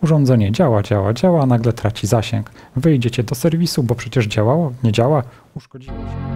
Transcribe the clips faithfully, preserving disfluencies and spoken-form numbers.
Urządzenie działa, działa, działa, a nagle traci zasięg. Wyjdziecie do serwisu, bo przecież działało, nie działa, uszkodziło się.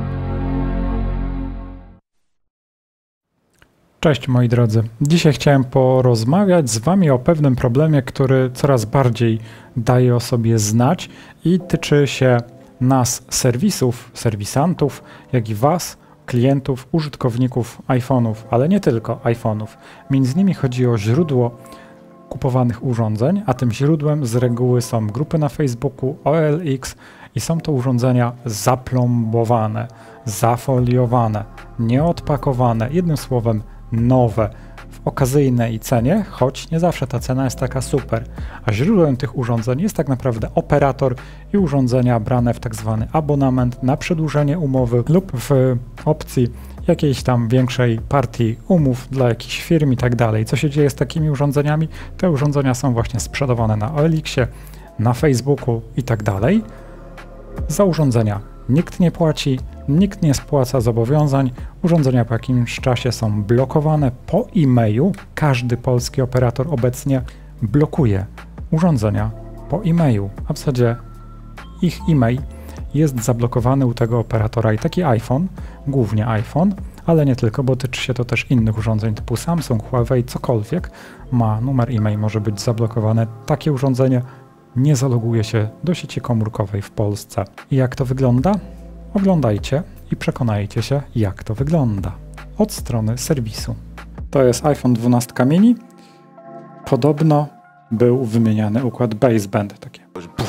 Cześć moi drodzy. Dzisiaj chciałem porozmawiać z Wami o pewnym problemie, który coraz bardziej daje o sobie znać i tyczy się nas, serwisów, serwisantów, jak i Was, klientów, użytkowników iPhone'ów, ale nie tylko iPhone'ów. Między innymi chodzi o źródło kupowanych urządzeń, a tym źródłem z reguły są grupy na Facebooku, O L X i są to urządzenia zaplombowane, zafoliowane, nieodpakowane, jednym słowem nowe, w okazyjnej cenie, choć nie zawsze ta cena jest taka super, a źródłem tych urządzeń jest tak naprawdę operator i urządzenia brane w tak zwany abonament na przedłużenie umowy lub w opcji jakiejś tam większej partii umów dla jakichś firm i tak dalej. Co się dzieje z takimi urządzeniami? Te urządzenia są właśnie sprzedawane na O L X-ie, na Facebooku i tak dalej. Za urządzenia nikt nie płaci, nikt nie spłaca zobowiązań, urządzenia po jakimś czasie są blokowane po e-mailu. Każdy polski operator obecnie blokuje urządzenia po e-mailu, a w zasadzie ich e-mail jest zablokowany u tego operatora i taki iPhone, głównie iPhone, ale nie tylko, bo tyczy się to też innych urządzeń typu Samsung, Huawei, cokolwiek ma numer e-mail, może być zablokowane. Takie urządzenie nie zaloguje się do sieci komórkowej w Polsce. I jak to wygląda? Oglądajcie i przekonajcie się, jak to wygląda. Od strony serwisu. To jest iPhone dwanaście mini. Podobno był wymieniany układ baseband. Takie.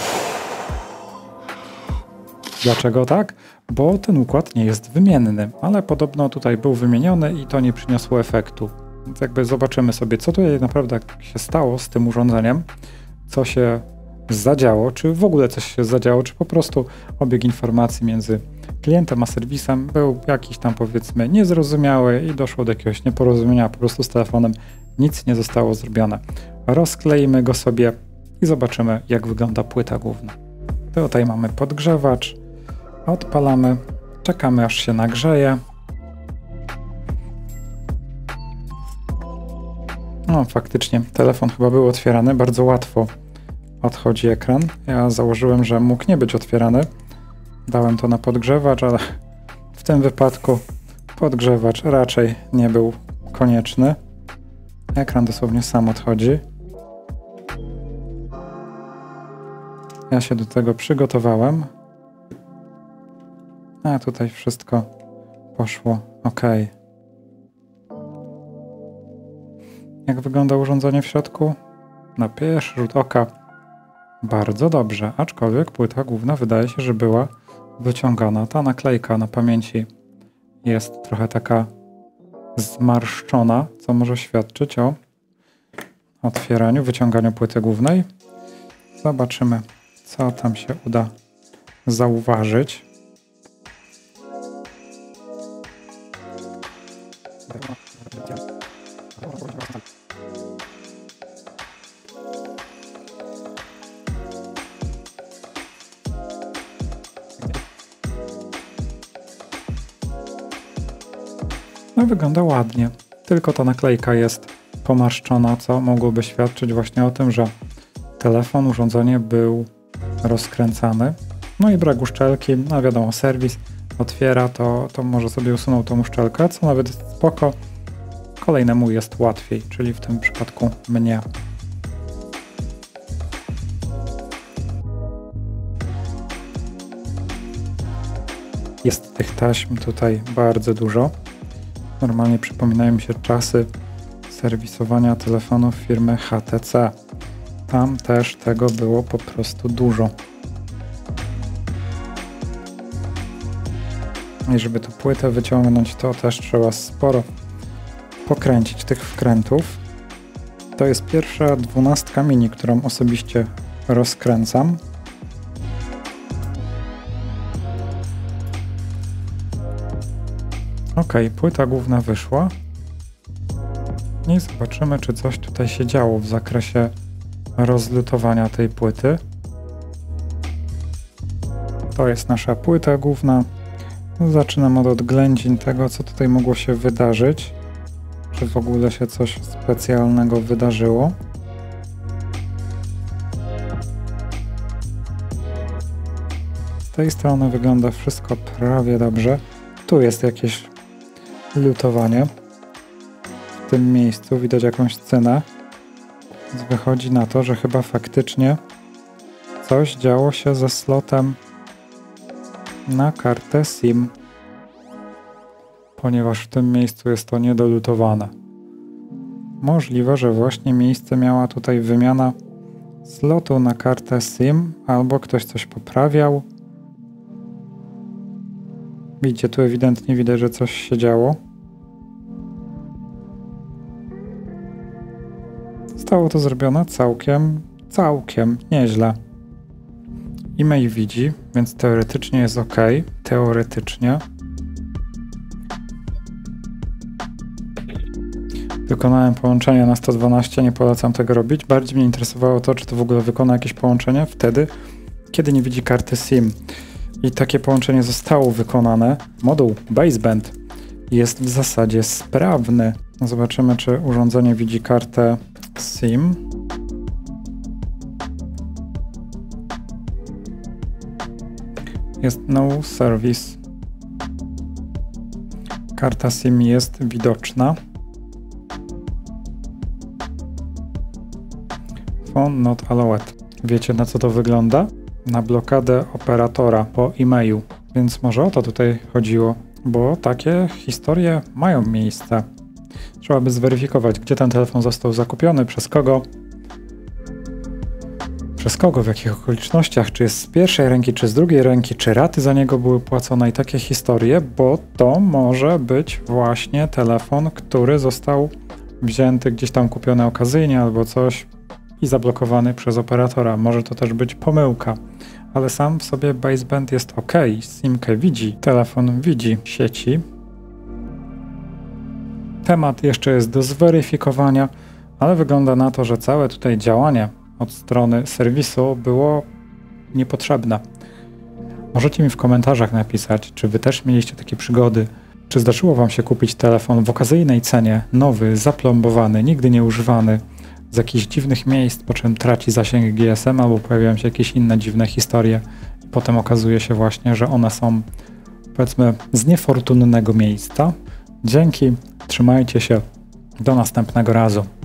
Dlaczego tak? Bo ten układ nie jest wymienny, ale podobno tutaj był wymieniony i to nie przyniosło efektu. Więc jakby zobaczymy sobie, co tutaj naprawdę się stało z tym urządzeniem, co się zadziało, czy w ogóle coś się zadziało, czy po prostu obieg informacji między klientem a serwisem był jakiś tam, powiedzmy, niezrozumiały i doszło do jakiegoś nieporozumienia, a po prostu z telefonem nic nie zostało zrobione. Rozkleimy go sobie i zobaczymy, jak wygląda płyta główna. Tutaj mamy podgrzewacz, odpalamy, czekamy aż się nagrzeje. No faktycznie, telefon chyba był otwierany, bardzo łatwo odchodzi ekran. Ja założyłem, że mógł nie być otwierany. Dałem to na podgrzewacz, ale w tym wypadku podgrzewacz raczej nie był konieczny. Ekran dosłownie sam odchodzi. Ja się do tego przygotowałem. A tutaj wszystko poszło ok. Jak wygląda urządzenie w środku? Na pierwszy rzut oka bardzo dobrze, aczkolwiek płyta główna wydaje się, że była wyciągana. Ta naklejka na pamięci jest trochę taka zmarszczona, co może świadczyć o otwieraniu, wyciąganiu płyty głównej. Zobaczymy, co tam się uda zauważyć. No wygląda ładnie, tylko ta naklejka jest pomarszczona, co mogłoby świadczyć właśnie o tym, że telefon, urządzenie był rozkręcany. No i brak uszczelki, no wiadomo, serwis otwiera, to, to może sobie usunął tą uszczelkę, co nawet jest spoko. Kolejnemu jest łatwiej, czyli w tym przypadku mnie. Jest tych taśm tutaj bardzo dużo. Normalnie przypominają mi się czasy serwisowania telefonów firmy H T C. Tam też tego było po prostu dużo. I żeby tu płytę wyciągnąć, to też trzeba sporo pokręcić tych wkrętów. To jest pierwsza dwunastka mini, którą osobiście rozkręcam. Ok, płyta główna wyszła. I zobaczymy, czy coś tutaj się działo w zakresie rozlutowania tej płyty. To jest nasza płyta główna. Zaczynam od odględzin tego, co tutaj mogło się wydarzyć. Czy w ogóle się coś specjalnego wydarzyło. tej strony wygląda wszystko prawie dobrze. Tu jest jakieś lutowanie. W tym miejscu widać jakąś cenę. Więc wychodzi na to, że chyba faktycznie coś działo się ze slotem na kartę SIM. Ponieważ w tym miejscu jest to niedolutowane. Możliwe, że właśnie miejsce miała tutaj wymiana slotu na kartę SIM, albo ktoś coś poprawiał. Widzicie, tu ewidentnie widać, że coś się działo. Zostało to zrobione całkiem, całkiem nieźle. E-mail widzi, więc teoretycznie jest ok. Teoretycznie. Wykonałem połączenie na sto dwanaście, nie polecam tego robić. Bardziej mnie interesowało to, czy to w ogóle wykona jakieś połączenie wtedy, kiedy nie widzi karty SIM. I takie połączenie zostało wykonane. Moduł baseband jest w zasadzie sprawny. Zobaczymy, czy urządzenie widzi kartę SIM. Jest no service. Karta SIM jest widoczna. Phone not allowed. Wiecie, na co to wygląda? Na blokadę operatora po e-mailu. Więc może o to tutaj chodziło, bo takie historie mają miejsce. Trzeba by zweryfikować, gdzie ten telefon został zakupiony, przez kogo, przez kogo, w jakich okolicznościach, czy jest z pierwszej ręki, czy z drugiej ręki, czy raty za niego były płacone i takie historie, bo to może być właśnie telefon, który został wzięty, gdzieś tam kupiony okazyjnie albo coś i zablokowany przez operatora. Może to też być pomyłka, ale sam w sobie baseband jest ok. SIM-kę widzi, telefon widzi sieci. Temat jeszcze jest do zweryfikowania, ale wygląda na to, że całe tutaj działanie od strony serwisu było niepotrzebne. Możecie mi w komentarzach napisać, czy wy też mieliście takie przygody, czy zdarzyło wam się kupić telefon w okazyjnej cenie, nowy, zaplombowany, nigdy nie używany, z jakichś dziwnych miejsc, po czym traci zasięg G S M albo pojawiają się jakieś inne dziwne historie i potem okazuje się właśnie, że one są, powiedzmy, z niefortunnego miejsca. Dzięki, trzymajcie się, do następnego razu.